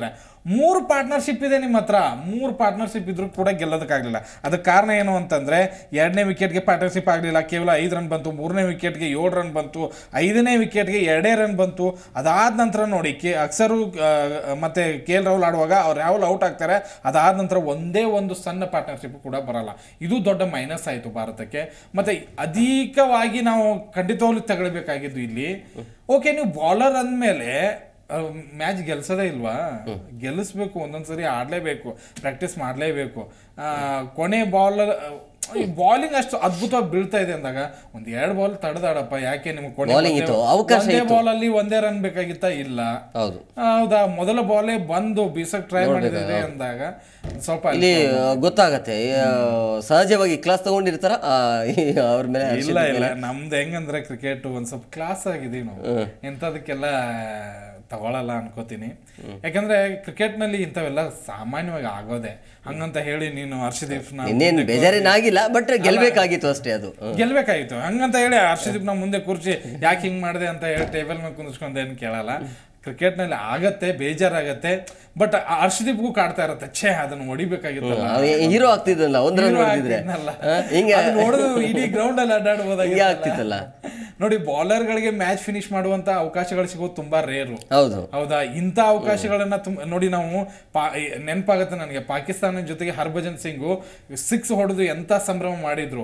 ಮೂರು ಪಾರ್ಟ್ನರ್ಶಿಪ್ ಇದೆ ನಿಮ್ಮ ಹತ್ರ, ಮೂರು ಪಾರ್ಟ್ನರ್ಶಿಪ್ ಇದ್ರೂ ಕೂಡ ಗೆಲ್ಲೋದಕ್ಕಾಗಲಿಲ್ಲ. ಅದಕ್ಕೆ ಕಾರಣ ಏನು ಅಂತಂದ್ರೆ ಎರಡನೇ ವಿಕೆಟ್ಗೆ ಪಾರ್ಟ್ನರ್ಶಿಪ್ ಆಗಲಿಲ್ಲ, ಕೇವಲ ಐದು ರನ್ ಬಂತು. ಮೂರನೇ ವಿಕೆಟ್ಗೆ ಏಳು ರನ್ ಬಂತು. ಐದನೇ ವಿಕೆಟ್ಗೆ ಎರಡೇ ರನ್ ಬಂತು. ಅದಾದ ನಂತರ ನೋಡಿ ಕೆ ಅಕ್ಸರು ಮತ್ತೆ ಕೆ ಎಲ್ ರಾಹುಲ್ ಆಡುವಾಗ ಅವ್ರು ರಾಹುಲ್ ಔಟ್ ಆಗ್ತಾರೆ. ಅದಾದ ನಂತರ ಒಂದೇ ಒಂದು ಸಣ್ಣ ಪಾರ್ಟ್ನರ್ಶಿಪ್ ಕೂಡ ಬರಲ್ಲ. ಇದು ದೊಡ್ಡ ಮೈನಸ್ ಆಯಿತು ಭಾರತಕ್ಕೆ. ಮತ್ತೆ ಅಧಿಕವಾಗಿ ನಾವು ಖಂಡಿತವಾಗ್ಲೂ ತಗೊಳ್ಬೇಕಾಗಿದ್ದು ಇಲ್ಲಿ, ಓಕೆ ನೀವು ಬಾಲರ್ ಅಂದಮೇಲೆ ಮ್ಯಾಚ್ ಗೆಲ್ಸೋದೇ ಇಲ್ವಾ? ಗೆಲ್ಲಿಸ್ಬೇಕು, ಒಂದೊಂದ್ಸರಿ ಆಡಲೇಬೇಕು, ಪ್ರಾಕ್ಟೀಸ್ ಮಾಡಲೇಬೇಕು. ಕೊನೆ ಬಾಲರ್ ಬಾಲಿಂಗ್ ಅಷ್ಟು ಅದ್ಭುತವಾಗಿ ಬೀಳ್ತಾ ಇದೆ ಅಂದಾಗ ಒಂದ್ ಎರಡು ಬಾಲ್ ತಡೆದಾಡಪ್ಪ, ಯಾಕೆ ನಿಮ್ಗೆ ಕೊನೆ ಒಂದೇ ಬಾಲ್ ಅಲ್ಲಿ ಒಂದೇ ರನ್ ಬೇಕಾಗಿತ್ತ? ಇಲ್ಲ. ಹೌದಾ, ಮೊದಲ ಬಾಲೇ ಬಂದು ಬೀಸಕ್ ಟ್ರೈ ಮಾಡಿದ್ರೆ ಅಂದಾಗ ಸ್ವಲ್ಪ ಇಲ್ಲಿ ಗೊತ್ತಾಗತ್ತೆ. ಸಹಜವಾಗಿ ಕ್ಲಾಸ್ ತಗೊಂಡಿರ್ತಾರ ಅವ್ರ ಮೇಲೆ. ಇಲ್ಲ ಇಲ್ಲ, ನಮ್ದು ಹೆಂಗಂದ್ರೆ ಕ್ರಿಕೆಟ್ ಒಂದ್ ಸ್ವಲ್ಪ ಕ್ಲಾಸ್ ಆಗಿದೀವಿ ನಾವು, ಎಂತದಕ್ಕೆಲ್ಲ ತಗೊಳಲ್ಲ ಅನ್ಕೋತೀನಿ. ಯಾಕಂದ್ರೆ ಕ್ರಿಕೆಟ್ ನಲ್ಲಿ ಇಂಥವೆಲ್ಲ ಸಾಮಾನ್ಯವಾಗಿ ಆಗೋದೆ. ಹಂಗಂತ ಹೇಳಿ ನೀನು ಹರ್ಷದೀಪ್ ಇನ್ನೇನು ಬೇಜಾರೇನಾಗಿಲ್ಲ, ಬಟ್ ಗೆಲ್ಬೇಕಾಗಿತ್ತು ಅಷ್ಟೇ. ಅದು ಗೆಲ್ಬೇಕಾಗಿತ್ತು ಹಂಗಂತ ಹೇಳಿ ಹರ್ಷದೀಪ್ ನ ಮುಂದೆ ಕೂರ್ಸಿ ಯಾಕೆ ಹಿಂಗ್ ಮಾಡಿದೆ ಅಂತ ಹೇಳಿ ಟೇಬಲ್ ಮೇಲೆ ಕುಂದಿಸ್ಕೊಂಡ್ ಏನ್ ಕೇಳಲ್ಲ. ಕ್ರಿಕೆಟ್ ನಲ್ಲಿ ಆಗತ್ತೆ, ಬೇಜಾರಾಗತ್ತೆ, ಬಟ್ ಹರ್ಷದೀಪ್ಗೂ ಕಾಡ್ತಾ ಇರತ್ತೆ, ಛೇ ಅದನ್ನ ಹೊಡಿಬೇಕಾಗಿತ್ತಲ್ಲ, ಹೀರೋ ಆಗ್ತಿದ್ದಲ್ಲ ಒಂದ್ ರನ್ ಹೊಡೆದಿದ್ರೆ ನೋಡಿದ್ರು ಇಡೀ ಗ್ರೌಂಡ್ ಅಲ್ಲಿ ಅಡ್ಡಾಡಬಹುದಾಗಿ ಆಗ್ತಿತ್ತಲ್ಲ. ನೋಡಿ, ಬೌಲರ್ ಗಳಿಗೆ ಮ್ಯಾಚ್ ಫಿನಿಶ್ ಮಾಡುವಂತ ಅವಕಾಶಗಳು ಸಿಗೋದು ತುಂಬಾ ರೇರು. ಹೌದು ಹೌದಾ, ಇಂಥ ಅವಕಾಶಗಳನ್ನ ನೋಡಿ ನಾವು ನೆನಪಾಗತ್ತೆ ನನಗೆ, ಪಾಕಿಸ್ತಾನ ಜೊತೆಗೆ ಹರ್ಭಜನ್ ಸಿಂಗ್ ಸಿಕ್ಸ್ ಹೊಡೆದು ಎಂತ ಸಂಭ್ರಮ ಮಾಡಿದ್ರು,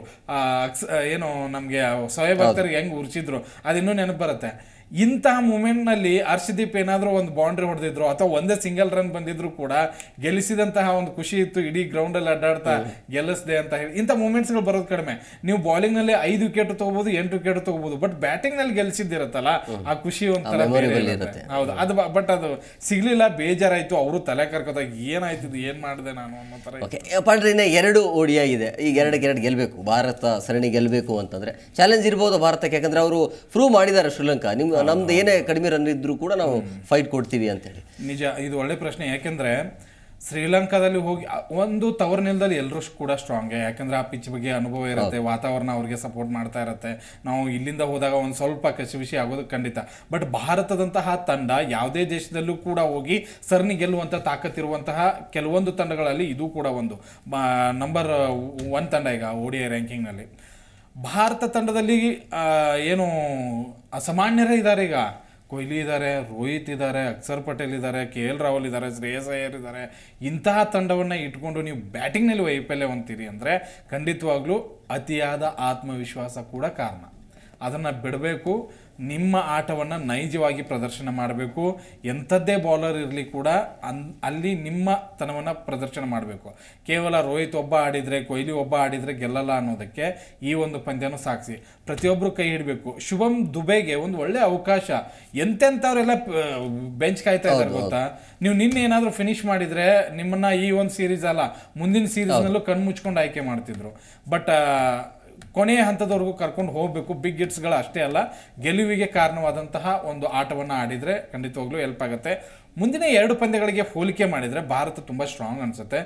ಏನು ನಮ್ಗೆ ಶೋಯಬ್ ಅಖ್ತರ್ಗೆ ಹೆಂಗ್ ಉರ್ಚಿದ್ರು, ಅದಿನ್ನೂ ನೆನಪು ಬರುತ್ತೆ. ಇಂತಹ ಮೂಮೆಂಟ್ ನಲ್ಲಿ ಹರ್ಷದೀಪ್ ಏನಾದ್ರೂ ಒಂದು ಬೌಂಡ್ರಿ ಹೊಡೆದಿದ್ರು ಅಥವಾ ಒಂದೇ ಸಿಂಗಲ್ ರನ್ ಬಂದಿದ್ರು ಕೂಡ ಗೆಲ್ಲಿಸಿದಂತಹ ಒಂದು ಖುಷಿ ಇತ್ತು, ಇಡೀ ಗ್ರೌಂಡ್ ಅಲ್ಲಿ ಅಡ್ಡಾಡ್ತಾ ಗೆಲ್ಲಿಸಿದೆ ಅಂತ ಹೇಳಿ. ಇಂಥ ಮೂಮೆಂಟ್ಸ್ ಗಳು ಬರೋದು ಕಡಿಮೆ. ನೀವು ಬಾಲಿಂಗ್ ನಲ್ಲಿ ಐದು ವಿಕೆಟ್ ತಗೋಬಹುದು, ಎಂಟು ವಿಕೆಟ್ ತಗೋಬಹುದು, ಬಟ್ ಬ್ಯಾಟಿಂಗ್ ನಲ್ಲಿ ಗೆಲ್ಸಿದಿರತ್ತಲ್ಲ ಆ ಖುಷಿ ಒಂಥರ ಹೌದು. ಅದು ಬಟ್ ಅದು ಸಿಗ್ಲಿಲ್ಲ, ಬೇಜಾರಾಯ್ತು. ಅವರು ತಲೆ ಕರ್ಕೋದಾಗ ಏನಾಯ್ತಿದ್ದು, ಏನ್ ಮಾಡಿದೆ ನಾನು ಅನ್ನೋ ತರ. ಪಾಂಡ್ರಿನ ಎರಡು ಓಡಿಐ ಇದೆ, ಈಗ ಎರಡಕ್ಕೆ ಎರಡು ಗೆಲ್ಬೇಕು, ಭಾರತ ಸರಣಿ ಗೆಲ್ಬೇಕು ಅಂತಂದ್ರೆ ಚಾಲೆಂಜ್ ಇರ್ಬೋದು ಭಾರತಕ್ಕೆ. ಯಾಕಂದ್ರೆ ಅವರು ಪ್ರೂವ್ ಮಾಡಿದ್ದಾರೆ ಶ್ರೀಲಂಕಾ, ನಿಮ್ ನಮ್ದು ಏನೇ ಕಡಿಮೆ ರನ್ ಇದ್ರು ಕೂಡ ನಾವು ಫೈಟ್ ಕೊಡ್ತೀವಿ ಅಂತ ಹೇಳಿ. ನಿಜ, ಇದು ಒಳ್ಳೆ ಪ್ರಶ್ನೆ. ಯಾಕೆಂದ್ರೆ ಶ್ರೀಲಂಕಾದಲ್ಲಿ ಹೋಗಿ ಒಂದು ತವರ್ ನೆಲದಲ್ಲಿ ಎಲ್ಲರೂ ಕೂಡ ಸ್ಟ್ರಾಂಗ್, ಯಾಕಂದ್ರೆ ಆ ಪಿಚ್ ಬಗ್ಗೆ ಅನುಭವ ಇರುತ್ತೆ, ವಾತಾವರಣ ಅವ್ರಿಗೆ ಸಪೋರ್ಟ್ ಮಾಡ್ತಾ ಇರುತ್ತೆ. ನಾವು ಇಲ್ಲಿಂದ ಹೋದಾಗ ಒಂದು ಸ್ವಲ್ಪ ಕಸಿವಿಸಿ ಆಗೋದು ಖಂಡಿತ. ಬಟ್ ಭಾರತದಂತಹ ತಂಡ ಯಾವುದೇ ದೇಶದಲ್ಲೂ ಕೂಡ ಹೋಗಿ ಸರಣಿ ಗೆಲ್ಲುವಂತ ತಾಕತ್ತಿರುವಂತಹ ಕೆಲವೊಂದು ತಂಡಗಳಲ್ಲಿ ಇದು ಕೂಡ ಒಂದು ನಂಬರ್ ಒನ್ ತಂಡ ಈಗ ಓಡಿಐ ರ್ಯಾಂಕಿಂಗ್ ನಲ್ಲಿ. ಭಾರತ ತಂಡದಲ್ಲಿ ಏನು ಅಸಾಮಾನ್ಯರೇ ಇದ್ದಾರೆ. ಈಗ ಕೊಹ್ಲಿ ಇದ್ದಾರೆ, ರೋಹಿತ್ ಇದ್ದಾರೆ, ಅಕ್ಷರ್ ಪಟೇಲ್ ಇದ್ದಾರೆ, ಕೆ ಎಲ್ ರಾಹುಲ್ ಇದ್ದಾರೆ, ಶ್ರೇಯಸ್ ಅಯ್ಯರ್ ಇದ್ದಾರೆ. ಇಂತಹ ತಂಡವನ್ನು ಇಟ್ಕೊಂಡು ನೀವು ಬ್ಯಾಟಿಂಗ್ನಲ್ಲಿ ವೈಫಲ್ಯ ಹೊಂತೀರಿ ಅಂದರೆ ಖಂಡಿತವಾಗ್ಲೂ ಅತಿಯಾದ ಆತ್ಮವಿಶ್ವಾಸ ಕೂಡ ಕಾರಣ. ಅದನ್ನು ಬಿಡಬೇಕು. ನಿಮ್ಮ ಆಟವನ್ನು ನೈಜವಾಗಿ ಪ್ರದರ್ಶನ ಮಾಡಬೇಕು. ಎಂಥದ್ದೇ ಬೌಲರ್ ಇರಲಿ ಕೂಡ ಅನ್ ಅಲ್ಲಿ ನಿಮ್ಮ ತನವನ್ನು ಪ್ರದರ್ಶನ ಮಾಡಬೇಕು. ಕೇವಲ ರೋಹಿತ್ ಒಬ್ಬ ಆಡಿದರೆ, ಕೊಹ್ಲಿ ಒಬ್ಬ ಆಡಿದರೆ ಗೆಲ್ಲಲ್ಲ ಅನ್ನೋದಕ್ಕೆ ಈ ಒಂದು ಪಂದ್ಯನೂ ಸಾಕ್ಷಿ. ಪ್ರತಿಯೊಬ್ಬರು ಕೈ ಹಿಡಬೇಕು. ಶುಭಮ್ ದುಬೆಗೆ ಒಂದು ಒಳ್ಳೆ ಅವಕಾಶ. ಎಂತೆಂಥವ್ರೆಲ್ಲ ಬೆಂಚ್ ಕಾಯ್ತಾ ಇದ್ದಾರೆ ಗೊತ್ತಾ. ನೀವು ನಿನ್ನೆ ಏನಾದರೂ ಫಿನಿಶ್ ಮಾಡಿದರೆ ನಿಮ್ಮನ್ನ ಈ ಒಂದು ಸೀರೀಸ್ ಅಲ್ಲ ಮುಂದಿನ ಸೀರೀಸ್ನಲ್ಲೂ ಕಣ್ಣು ಮುಚ್ಕೊಂಡು ಆಯ್ಕೆ ಮಾಡ್ತಿದ್ರು. ಬಟ್ ಕೊನೆಯ ಹಂತದವರೆಗೂ ಕರ್ಕೊಂಡು ಹೋಗಬೇಕು. ಬಿಗ್ ಹಿಟ್ಸ್ಗಳು ಅಷ್ಟೇ ಅಲ್ಲ, ಗೆಲುವಿಗೆ ಕಾರಣವಾದಂತಹ ಒಂದು ಆಟವನ್ನು ಆಡಿದರೆ ಖಂಡಿತವಾಗ್ಲೂ ಹೆಲ್ಪ್ ಆಗುತ್ತೆ. ಮುಂದಿನ ಎರಡು ಪಂದ್ಯಗಳಿಗೆ ಹೋಲಿಕೆ ಮಾಡಿದರೆ ಭಾರತ ತುಂಬ ಸ್ಟ್ರಾಂಗ್ ಅನಿಸುತ್ತೆ.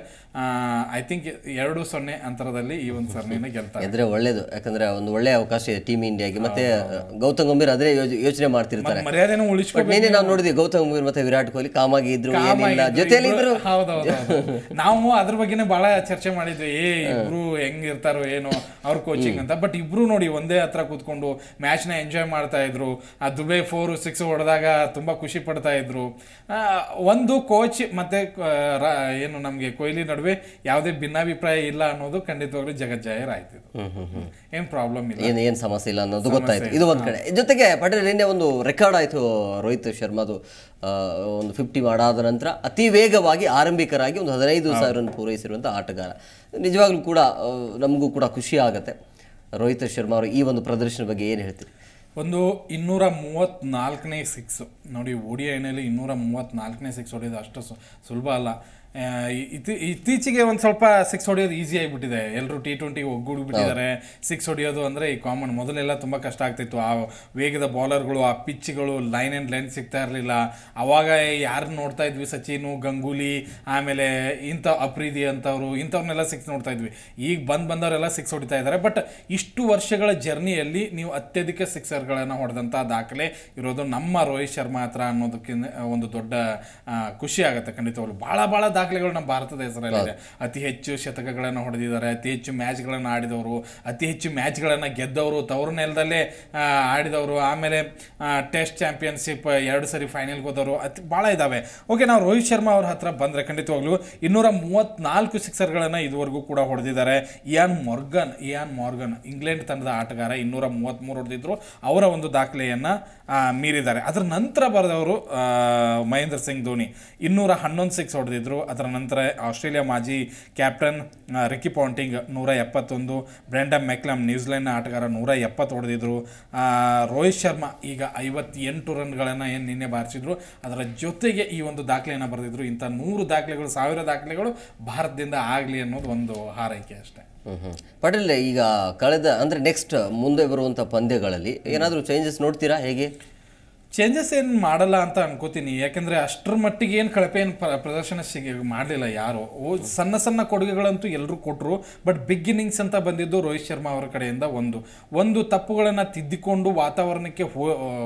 ಐ ಥಿಂಕ್ ಎರಡು ಸೊನ್ನೆ ಅಂತರದಲ್ಲಿ ಈ ಒಂದು ಸರಣಿನ ಗೆಲ್ತಾರೆ ಅಂದರೆ ಒಳ್ಳೇದು. ಯಾಕಂದ್ರೆ ಒಂದು ಒಳ್ಳೆ ಅವಕಾಶ ಇದೆ ಟೀಮ್ ಇಂಡಿಯಾಗೆ. ಮತ್ತೆ ಗೌತಮ್ ಗಂಭೀರ್ ಅದೇ ಯೋಚನೆ ಮಾಡ್ತಿರ್ತಾರೆ, ಮರ್ಯಾದೆನೂ ಉಳಿಸ್ಕೊಂಡು. ನಿನ್ನೆ ನಾವು ನೋಡಿದ್ವಿ ಗೌತಮ್ ಗಂಭೀರ್ ಮತ್ತೆ ವಿರಾಟ್ ಕೊಹ್ಲಿ ಕಾಮಾಗಿ ಇದ್ರು, ಜೊತೆಯಲ್ಲಿ ಇದ್ರು. ಹೌದೌದು, ನಾವು ಅದ್ರ ಬಗ್ಗೆನೇ ಬಹಳ ಚರ್ಚೆ ಮಾಡಿದ್ವಿ, ಏ ಇಬ್ರು ಹೆಂಗಿರ್ತಾರೋ ಏನೋ ಅವ್ರ ಕೋಚಿಂಗ್ ಅಂತ. ಬಟ್ ಇಬ್ರು ನೋಡಿ ಒಂದೇ ಹತ್ರ ಕೂತ್ಕೊಂಡು ಮ್ಯಾಚ್ ನ ಎಂಜಾಯ್ ಮಾಡ್ತಾ ಇದ್ರು. ಆ ದುಬೈ ಫೋರ್ ಸಿಕ್ಸ್ ಹೊಡೆದಾಗ ತುಂಬಾ ಖುಷಿ ಪಡ್ತಾ ಇದ್ರು. ಒಂದು ಕೋಚ್ ಮತ್ತೆ ಏನು ನಮ್ಗೆ ಕೊಹ್ಲಿ ನಡುವೆ ಯಾವುದೇ ಭಿನ್ನಾಭಿಪ್ರಾಯ ಇಲ್ಲ ಅನ್ನೋದು ಖಂಡಿತವಾಗ್ಲೂ ಜಗಜ್ಜಾಹೀರ್ ಆಯ್ತು. ಏನ್ ಪ್ರಾಬ್ಲಮ್ ಇಲ್ಲ, ಏನ್ ಏನ್ ಸಮಸ್ಯೆ ಇಲ್ಲ ಅನ್ನೋದು ಗೊತ್ತಾಯ್ತು. ಇದು ಒಂದ್ ಕಡೆ. ಜೊತೆಗೆ ಪಟೇಲ್ ನಿನ್ನೆ ಒಂದು ರೆಕಾರ್ಡ್ ಆಯ್ತು ರೋಹಿತ್ ಶರ್ಮಾದು. ಒಂದು ಫಿಫ್ಟಿ ಮಾಡಾದ ನಂತರ ಅತಿ ವೇಗವಾಗಿ ಆರಂಭಿಕರಾಗಿ ಒಂದು ಹದಿನೈದು ಸಾವಿರ ರನ್ ಪೂರೈಸಿರುವಂಥ ಆಟಗಾರ. ನಿಜವಾಗ್ಲೂ ಕೂಡ ನಮಗೂ ಕೂಡ ಖುಷಿ ಆಗುತ್ತೆ. ರೋಹಿತ್ ಶರ್ಮಾ ಅವರು ಈ ಒಂದು ಪ್ರದರ್ಶನ ಬಗ್ಗೆ ಏನು ಹೇಳ್ತೀರಿ? ಒಂದು ಇನ್ನೂರ ಮೂವತ್ತ್ನಾಲ್ಕನೇ ಸಿಕ್ಸ್ ನೋಡಿ, ಓಡಿಐನಲ್ಲಿ ಇನ್ನೂರ ಮೂವತ್ತ್ನಾಲ್ಕನೇ ಸಿಕ್ಸ್ ಹೊಡೆಯೋದು ಅಷ್ಟು ಸುಲಭ ಅಲ್ಲ. ಇತ್ತೀ ಇತ್ತೀಚೆಗೆ ಒಂದು ಸ್ವಲ್ಪ ಸಿಕ್ಸ್ ಹೊಡೆಯೋದು ಈಸಿ ಆಗಿಬಿಟ್ಟಿದೆ. ಎಲ್ಲರೂ ಟಿ ಟ್ವೆಂಟಿಗೆ ಒಗ್ಗೂಡಿಬಿಟ್ಟಿದ್ದಾರೆ. ಸಿಕ್ಸ್ ಹೊಡೆಯೋದು ಅಂದರೆ ಈ ಕಾಮನ್. ಮೊದಲೆಲ್ಲ ತುಂಬ ಕಷ್ಟ ಆಗ್ತಿತ್ತು. ಆ ವೇಗದ ಬೌಲರ್ಗಳು, ಆ ಪಿಚ್ಗಳು ಲೈನ್ ಆ್ಯಂಡ್ ಲೈನ್ ಸಿಗ್ತಾ ಇರಲಿಲ್ಲ. ಆವಾಗ ಯಾರು ನೋಡ್ತಾ ಇದ್ವಿ, ಸಚಿನು, ಗಂಗೂಲಿ, ಆಮೇಲೆ ಇಂಥ ಅಫ್ರೀದಿ ಅಂತವರು, ಇಂಥವ್ರನ್ನೆಲ್ಲ ಸಿಕ್ಸ್ ನೋಡ್ತಾ ಇದ್ವಿ. ಈಗ ಬಂದು ಬಂದವರೆಲ್ಲ ಸಿಕ್ಸ್ ಹೊಡಿತಾ ಇದ್ದಾರೆ. ಬಟ್ ಇಷ್ಟು ವರ್ಷಗಳ ಜರ್ನಿಯಲ್ಲಿ ನೀವು ಅತ್ಯಧಿಕ ಸಿಕ್ಸರ್ ಸಿಕ್ಸರ್ಗಳನ್ನು ಹೊಡೆದಂಥ ದಾಖಲೆ ಇರೋದು ನಮ್ಮ ರೋಹಿತ್ ಶರ್ಮಾ ಹತ್ರ ಅನ್ನೋದಕ್ಕಿಂತ ಒಂದು ದೊಡ್ಡ ಖುಷಿ ಆಗುತ್ತೆ ಖಂಡಿತವಾಗ್ಲು. ಭಾಳ ಭಾಳ ದಾಖಲೆಗಳು ನಮ್ಮ ಭಾರತದ ಹೆಸರಲ್ಲಿದೆ. ಅತಿ ಹೆಚ್ಚು ಶತಕಗಳನ್ನು ಹೊಡೆದಿದ್ದಾರೆ, ಅತಿ ಹೆಚ್ಚು ಮ್ಯಾಚ್ಗಳನ್ನು ಆಡಿದವರು, ಅತಿ ಹೆಚ್ಚು ಮ್ಯಾಚ್ಗಳನ್ನು ಗೆದ್ದವರು, ತವರು ನೆಲದಲ್ಲೇ ಆಡಿದವರು, ಆಮೇಲೆ ಟೆಸ್ಟ್ ಚಾಂಪಿಯನ್ಶಿಪ್ ಎರಡು ಸರಿ ಫೈನಲ್ಗೆ ಹೋದವರು, ಅತಿ ಭಾಳ ಇದ್ದಾವೆ. ಓಕೆ, ನಾವು ರೋಹಿತ್ ಶರ್ಮಾ ಅವ್ರ ಹತ್ರ ಬಂದರೆ ಖಂಡಿತವಾಗ್ಲೂ ಇನ್ನೂರ ಮೂವತ್ತ್ನಾಲ್ಕು ಸಿಕ್ಸರ್ಗಳನ್ನು ಇದುವರೆಗೂ ಕೂಡ ಹೊಡೆದಿದ್ದಾರೆ. Ian Morgan Ian Morgan England ತಂಡದ ಆಟಗಾರ ಇನ್ನೂರ ಮೂವತ್ತ್ಮೂರು ಹೊಡೆದಿದ್ರು, ಅವರ ಒಂದು ದಾಖಲೆಯನ್ನು ಮೀರಿದ್ದಾರೆ. ಅದರ ನಂತರ ಬರೆದವರು ಮಹೇಂದ್ರ ಸಿಂಗ್ ಧೋನಿ ಇನ್ನೂರ ಹನ್ನೊಂದು ಸಿಕ್ಸ್ ಹೊಡೆದಿದ್ರು. ಅದರ ನಂತರ ಆಸ್ಟ್ರೇಲಿಯಾ ಮಾಜಿ ಕ್ಯಾಪ್ಟನ್ ರಿಕಿ ಪಾಂಟಿಂಗ್ ನೂರ ಎಪ್ಪತ್ತೊಂದು, ಬ್ರೆಂಡನ್ ಮೆಕ್ಲಮ್ ನ್ಯೂಜಿಲೆಂಡ್ನ ಆಟಗಾರ ನೂರ ಎಪ್ಪತ್ತು ಹೊಡೆದಿದ್ರು. ರೋಹಿತ್ ಶರ್ಮಾ ಈಗ ಐವತ್ತೆಂಟು ರನ್ಗಳನ್ನು ಏನು ನಿನ್ನೆ ಬಾರಿಸಿದ್ರು, ಅದರ ಜೊತೆಗೆ ಈ ಒಂದು ದಾಖಲೆಯನ್ನು ಬರೆದಿದ್ರು. ಇಂಥ ನೂರು ದಾಖಲೆಗಳು, ಸಾವಿರ ದಾಖಲೆಗಳು ಭಾರತದಿಂದ ಆಗಲಿ ಅನ್ನೋದು ಒಂದು ಹಾರೈಕೆ ಅಷ್ಟೇ. ಪಾಟೀಲ್, ಈಗ ಕಳೆದ ಅಂದರೆ ನೆಕ್ಸ್ಟ್ ಮುಂದೆ ಬರುವಂಥ ಪಂದ್ಯಗಳಲ್ಲಿ ಏನಾದರೂ ಚೇಂಜಸ್ ನೋಡ್ತೀರಾ? ಹೇಗೆ ಚೇಂಜಸ್ ಏನು ಮಾಡಲ್ಲ ಅಂತ ಅನ್ಕೋತೀನಿ. ಯಾಕೆಂದರೆ ಅಷ್ಟರ ಮಟ್ಟಿಗೆ ಏನು ಕಳಪೆ ಏನು ಪ್ರದರ್ಶನ ಸಿಗ ಮಾಡಲಿಲ್ಲ ಯಾರು. ಓ ಸಣ್ಣ ಸಣ್ಣ ಕೊಡುಗೆಗಳಂತೂ ಎಲ್ಲರೂ ಕೊಟ್ಟರು. ಬಟ್ ಬಿಗ್ ಇನ್ನಿಂಗ್ಸ್ ಅಂತ ಬಂದಿದ್ದು ರೋಹಿತ್ ಶರ್ಮಾ ಅವರ ಕಡೆಯಿಂದ ಒಂದು ಒಂದು ತಪ್ಪುಗಳನ್ನು ತಿದ್ದಿಕೊಂಡು ವಾತಾವರಣಕ್ಕೆ ಹೋ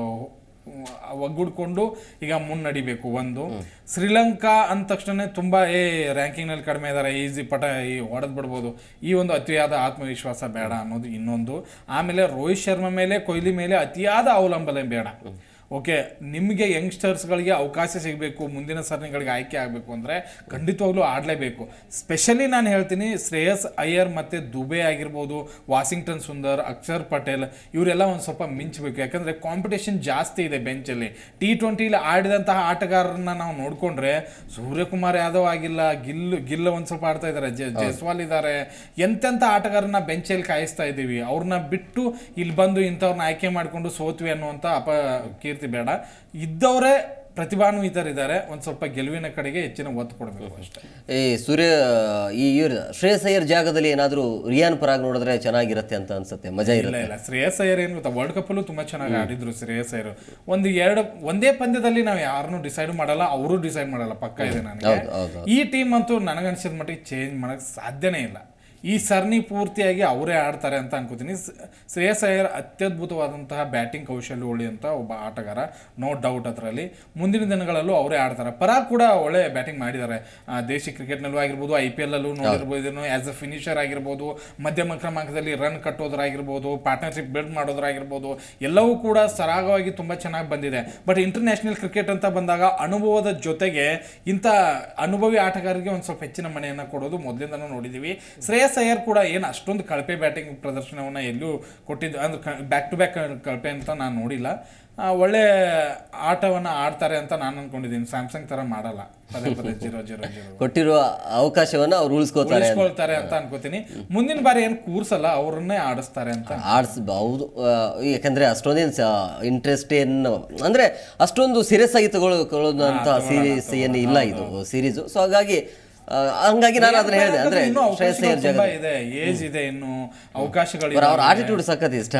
ಒಗ್ಗೂಡ್ಕೊಂಡು ಈಗ ಮುನ್ನಡಿಬೇಕು. ಒಂದು ಶ್ರೀಲಂಕಾ ಅಂದ ತಕ್ಷಣ ತುಂಬ ಏ ರ್ಯಾಂಕಿಂಗ್ನಲ್ಲಿ ಕಡಿಮೆ ಇದ್ದಾರೆ, ಈಸಿ ಪಟ ಈ ಹೊಡೆದು ಬಿಡ್ಬೋದು, ಈ ಒಂದು ಅತಿಯಾದ ಆತ್ಮವಿಶ್ವಾಸ ಬೇಡ ಅನ್ನೋದು ಇನ್ನೊಂದು. ಆಮೇಲೆ ರೋಹಿತ್ ಶರ್ಮಾ ಮೇಲೆ, ಕೊಹ್ಲಿ ಮೇಲೆ ಅತಿಯಾದ ಅವಲಂಬನೆ ಬೇಡ. ಓಕೆ, ನಿಮಗೆ ಯಂಗ್ಸ್ಟರ್ಸ್ಗಳಿಗೆ ಅವಕಾಶ ಸಿಗಬೇಕು, ಮುಂದಿನ ಸರಣಿಗಳಿಗೆ ಆಯ್ಕೆ ಆಗಬೇಕು ಅಂದರೆ ಖಂಡಿತವಾಗ್ಲೂ ಆಡಲೇಬೇಕು. ಸ್ಪೆಷಲಿ ನಾನು ಹೇಳ್ತೀನಿ, ಶ್ರೇಯಸ್ ಅಯ್ಯರ್ ಮತ್ತು ದುಬೆ ಆಗಿರ್ಬೋದು, ವಾಷಿಂಗ್ಟನ್ ಸುಂದರ್, ಅಕ್ಷರ್ ಪಟೇಲ್ ಇವರೆಲ್ಲ ಒಂದು ಸ್ವಲ್ಪ ಮಿಂಚಬೇಕು. ಯಾಕಂದರೆ ಕಾಂಪಿಟೇಷನ್ ಜಾಸ್ತಿ ಇದೆ ಬೆಂಚಲ್ಲಿ. ಟಿ ಟ್ವೆಂಟಿಲಿ ಆಡಿದಂತಹ ಆಟಗಾರರನ್ನ ನಾವು ನೋಡಿಕೊಂಡ್ರೆ ಸೂರ್ಯಕುಮಾರ್ ಯಾದವ್ ಆಗಿಲ್ಲ, ಗಿಲ್ ಗಿಲ್ ಒಂದು ಸ್ವಲ್ಪ ಆಡ್ತಾ ಇದ್ದಾರೆ, ಜೈಸ್ವಾಲ್ ಇದ್ದಾರೆ, ಎಂತೆಂಥ ಆಟಗಾರನ್ನ ಬೆಂಚಲ್ಲಿ ಕಾಯಿಸ್ತಾ ಇದ್ದೀವಿ. ಅವ್ರನ್ನ ಬಿಟ್ಟು ಇಲ್ಲಿ ಬಂದು ಇಂಥವ್ರನ್ನ ಆಯ್ಕೆ ಮಾಡಿಕೊಂಡು ಸೋತ್ವಿ ಅನ್ನುವಂಥ ಅಪ ಕೀರ್ತಿ ಬೇಡ. ಇದ್ದವರೇ ಪ್ರತಿಭಾನ್ವಿತರಿದ್ದಾರೆ, ಒಂದು ಸ್ವಲ್ಪ ಗೆಲುವಿನ ಕಡೆಗೆ ಹೆಚ್ಚಿನ ಒತ್ತು ಕೊಡಬೇಕು ಅಷ್ಟೇ. ಈ ಸೂರ್ಯ ಈ ಇವ್ರ ಶ್ರೇಯಸ್ ಅಯ್ಯರ್ ಜಾಗದಲ್ಲಿ ಏನಾದರೂ ರಿಯಾನ್ ಪರಾಗ್ ನೋಡಿದ್ರೆ ಚೆನ್ನಾಗಿರುತ್ತೆ ಅಂತ ಅನ್ಸುತ್ತೆ, ಮಜಾ ಇರಲ್ಲ. ಇಲ್ಲ, ಶ್ರೇಯಸ್ ಅಯ್ಯರ್ ಏನು ಗೊತ್ತಾ, ವರ್ಲ್ಡ್ ಕಪ್ ಅಲ್ಲೂ ತುಂಬಾ ಚೆನ್ನಾಗಿ ಆಡಿದ್ರು ಶ್ರೇಯಸ್ ಅಯ್ಯರ್. ಒಂದು ಎರಡು ಒಂದೇ ಪಂದ್ಯದಲ್ಲಿ ನಾವು ಯಾರನ್ನೂ ಡಿಸೈಡ್ ಮಾಡಲ್ಲ, ಅವರು ಡಿಸೈಡ್ ಮಾಡಲ್ಲ, ಪಕ್ಕ ಇದೆ ನನಗೆ. ಈ ಟೀಮ್ ಅಂತೂ ನನಗನ್ಸಿದ ಮಟ್ಟಿಗೆ ಚೇಂಜ್ ಮಾಡಕ್ ಸಾಧ್ಯನೇ ಇಲ್ಲ. ಈ ಸರಣಿ ಪೂರ್ತಿಯಾಗಿ ಅವರೇ ಆಡ್ತಾರೆ ಅಂತ ಅನ್ಕೋತೀನಿ. ಶ್ರೇಯಸ್ ಅಯ್ಯರ್ ಅತ್ಯದ್ಭುತವಾದಂತಹ ಬ್ಯಾಟಿಂಗ್ ಕೌಶಲ್ಯ ಉಳಿಯುವಂಥ ಒಬ್ಬ ಆಟಗಾರ, ನೋ ಡೌಟ್ ಅದರಲ್ಲಿ. ಮುಂದಿನ ದಿನಗಳಲ್ಲೂ ಅವರೇ ಆಡ್ತಾರೆ. ಪರಾಗ್ ಕೂಡ ಒಳ್ಳೆ ಬ್ಯಾಟಿಂಗ್ ಮಾಡಿದ್ದಾರೆ, ದೇಶಿ ಕ್ರಿಕೆಟ್ನಲ್ಲೂ ಆಗಿರ್ಬೋದು, ಐ ಪಿ ಎಲ್ ಅಲ್ಲೂ ನೋಡಿರ್ಬೋದು, ಆ್ಯಸ್ ಅ ಫಿನಿಷರ್ ಆಗಿರ್ಬೋದು, ಮಧ್ಯಮ ಕ್ರಮಾಂಕದಲ್ಲಿ ರನ್ ಕಟ್ಟೋದ್ರಾಗಿರ್ಬೋದು, ಪಾರ್ಟ್ನರ್ಶಿಪ್ ಬಿಲ್ಡ್ ಮಾಡೋದ್ರಾಗಿರ್ಬೋದು, ಎಲ್ಲವೂ ಕೂಡ ಸರಾಗವಾಗಿ ತುಂಬ ಚೆನ್ನಾಗಿ ಬಂದಿದೆ. ಬಟ್ ಇಂಟರ್ನ್ಯಾಷನಲ್ ಕ್ರಿಕೆಟ್ ಅಂತ ಬಂದಾಗ ಅನುಭವದ ಜೊತೆಗೆ ಇಂಥ ಅನುಭವಿ ಆಟಗಾರರಿಗೆ ಒಂದು ಸ್ವಲ್ಪ ಹೆಚ್ಚಿನ ಮನೆಯನ್ನು ಕೊಡೋದು ಮೊದಲಿಂದನೂ ನೋಡಿದ್ದೀವಿ. ಶ್ರೇಯಸ್ ಅಯ್ಯರ್ ಕೂಡ ಏನು ಅಷ್ಟೊಂದು ಕಳಪೆ ಬ್ಯಾಟಿಂಗ್ ಪ್ರದರ್ಶನವನ್ನು ಎಲ್ಲೂ ಕೊಟ್ಟಿದ್ದು ಅಂದ್ರೆ ಬ್ಯಾಕ್ ಟು ಬ್ಯಾಕ್ ಕಳಪೆ ಅಂತ ನಾನು ನೋಡಿಲ್ಲ. ಒಳ್ಳೆ ಆಟವನ್ನು ಆಡ್ತಾರೆ ಅಂತ ನಾನು ಅನ್ಕೊಂಡಿದ್ದೀನಿ. ಸ್ಯಾಮ್ಸಂಗ್ ತರ ಮಾಡಲ್ಲ, ಪದೇ ಪದೇ ಜೀರೋ ಜೀರೋ ಜೀರೋ ಕೊಟ್ಟಿರುವ ಅವಕಾಶವನ್ನು ಅವ್ರು ಉಳಿಸ್ಕೊಳ್ತಾರೆ ಉಳಿಸ್ಕೊಳ್ತಾರೆ ಅಂತ ಅನ್ಕೋತೀನಿ. ಮುಂದಿನ ಬಾರಿ ಏನು ಕೂರ್ಸಲ್ಲ, ಅವ್ರನ್ನೇ ಆಡಿಸ್ತಾರೆ ಅಂತ ಆಡಿಸ್ಬಹುದು. ಯಾಕಂದ್ರೆ ಅಷ್ಟೊಂದೇನು ಇಂಟ್ರೆಸ್ಟ್ ಏನು ಅಂದ್ರೆ ಅಷ್ಟೊಂದು ಸೀರಿಯಸ್ ಆಗಿ ತಗೊಳ್ಳೋದಂತ ಸೀರೀಸ್ ಏನು ಇಲ್ಲ ಇದು ಸೀರೀಸು. ಸೊ ಹಾಗಾಗಿ ಹಂಗಾಗಿ ನಾನು ಅದನ್ನ ಹೇಳಿದೆ. ಅಂದ್ರೆ ಶ್ರೇಯಸ್ ಅಯ್ಯರ್ ಜಾಗ ಇದೆ, ಏಜ್ ಇದೆ, ಇನ್ನು ಅವಕಾಶಗಳು. ಅವ್ರ ಆಟಿಟ್ಯೂಡ್ ಸಖತ್ ಇಷ್ಟ.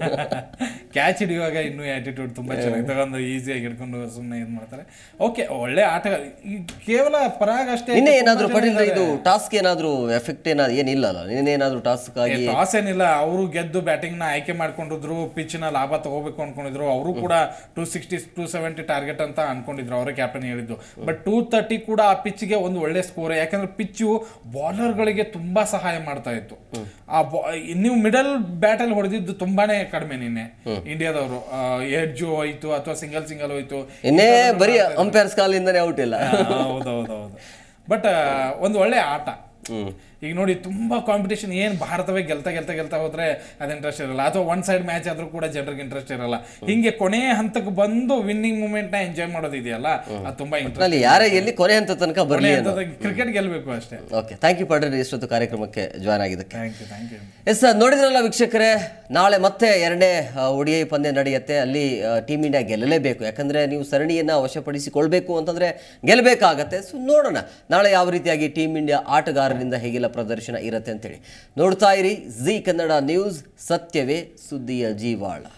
ಕ್ಯಾಚ್ ಹಿಡಿಯುವಾಗ ಇನ್ನೂ ಆಟಿಟ್ಯೂಡ್ ತುಂಬಾ ಚೆನ್ನಾಗಿ ತಗೊಂಡು ಈಸಿಯಾಗಿ ಹಿಡ್ಕೊಂಡು ಸುಮ್ಮನೆ ಇದು ಮಾಡ್ತಾರೆ. ಓಕೆ, ಒಳ್ಳೆ ಆಟಗಾರ. ಕೇವಲ ಪರಾಗ್ ಅಷ್ಟೇ. ನಿನ್ನೆ ಏನಾದ್ರು ಪಟೇಲ್ ಇದು ಟಾಸ್ಕ್ ಏನಾದ್ರು ಎಫೆಕ್ಟ್ ಏನಾದ್ರು ಏನಿಲ್ಲ ಅಲ್ಲ? ನಿನ್ನೆ ಏನಾದ್ರು ಟಾಸ್ಕ್ ಆಗಿ ಟಾಸ್ ಏನಿಲ್ಲ, ಅವರು ಗೆದ್ದು ಬ್ಯಾಟಿಂಗ್ ನ ಆಯ್ಕೆ ಮಾಡ್ಕೊಂಡಿದ್ರು, ಪಿಚ್ ನ ಲಾಭ ತಗೋಬೇಕು ಅನ್ಕೊಂಡಿದ್ರು. ಅವರು ಕೂಡ two sixty two seventy target ಅಂತ ಅನ್ಕೊಂಡಿದ್ರು, ಅವರೇ ಕ್ಯಾಪ್ಟನ್ ಹೇಳಿದ್ದು. ಬಟ್ ಟೂ ತರ್ಟಿ ಕೂಡ ಆ ಪಿಚ್ಗೆ ಒಂದು ಒಳ್ಳೆ ಸ್ಕೋರ್. ಯಾಕಂದ್ರೆ ಪಿಚ್ಚು ಬಾಲರ್ಗಳಿಗೆ ತುಂಬಾ ಸಹಾಯ ಮಾಡ್ತಾ ಇತ್ತು. ಆ ನೀವು ಮಿಡಲ್ ಬ್ಯಾಟ್ ಅಲ್ಲಿ ಹೊಡೆದಿದ್ದು ತುಂಬಾನೇ ಕಡಿಮೆ ನಿನ್ನೆ ಇಂಡಿಯಾದವರು. ಎಡ್ಜ್ ಹೋಯ್ತು ಅಥವಾ ಸಿಂಗಲ್ ಸಿಂಗಲ್ ಹೋಯ್ತು, ಇನ್ನೇ ಬರೀ ಅಂಪೈರ್ಸ್ ಕಾಲಿಂದನೇ ಔಟ್ ಇಲ್ಲ. ಹೌದೌದೌದು. ಬಟ್ ಒಂದು ಒಳ್ಳೆ ಆಟ. ಈಗ ನೋಡಿ, ತುಂಬಾ ಕಾಂಪಿಟೇಷನ್. ಏನು ಭಾರತವೇ ಗೆಲ್ತಾ ಗೆಲ್ತಾ ಗೆಲ್ತಾ ಹೋದ್ರೆ ಅದು ಇಂಟ್ರೆಸ್ಟ್ ಇರಲ್ಲ, ಅಥವಾ ಒನ್ ಸೈಡ್ ಮ್ಯಾಚ್ ಆದ್ರೂ ಕೂಡ ಜನರಿಗೆ ಇಂಟ್ರೆಸ್ಟ್ ಇರಲ್ಲ. ಹಿಂಗೆ ಕೊನೆಯ ಹಂತಕ್ಕೆ ಬಂದು ವಿನ್ನಿಂಗ್ ಮೂಮೆಂಟ್ ನ ಎಂಜಾಯ್ ಮಾಡೋದಿದೆಯಲ್ಲ, ಅದು ತುಂಬಾ ಇಂಟ್ರೆಸ್ಟ್. ಯಾರೇ ಎಲ್ಲಿ ಕೊನೆ ಹಂತ ತನಕ ಬರಲಿ, ಕ್ರಿಕೆಟ್ ಗೆಲ್ಬೇಕು ಅಷ್ಟೇ. ಓಕೆ, ಥ್ಯಾಂಕ್ ಯು ಪಾಟೀಲ್, ಇಷ್ಟೊತ್ತು ಕಾರ್ಯಕ್ರಮಕ್ಕೆ ಜಾಯ್ನ್ ಆಗಿದ್ದಕ್ಕೆ. Thank you thank you yes sir, ನೋಡಿದ್ರಲ್ಲ ವೀಕ್ಷಕರೇ, ನಾಳೆ ಮತ್ತೆ ಎರಡನೇ ಒಡಿಐ ಪಂದ್ಯ ನಡೆಯುತ್ತೆ. ಅಲ್ಲಿ ಟೀಮ್ ಇಂಡಿಯಾ ಗೆಲ್ಲಲೇಬೇಕು. ಯಾಕಂದ್ರೆ ನೀವು ಸರಣಿಯನ್ನ ವಶಪಡಿಸಿಕೊಳ್ಬೇಕು ಅಂತಂದ್ರೆ ಗೆಲ್ಲಬೇಕಾಗತ್ತೆ. ಸೊ ನೋಡೋಣ ನಾಳೆ ಯಾವ ರೀತಿಯಾಗಿ ಟೀಮ್ ಇಂಡಿಯಾ ಆಟಗಾರರಿಂದ ಹೇಗೆಲ್ಲ ಪ್ರದರ್ಶನ ಇರುತ್ತೆ ಅಂತೇಳಿ. ನೋಡ್ತಾ ಇರಿ ಜಿ ಕನ್ನಡ ನ್ಯೂಸ್, ಸತ್ಯವೇ ಸುದ್ದಿಯ ಜೀವಾಳ.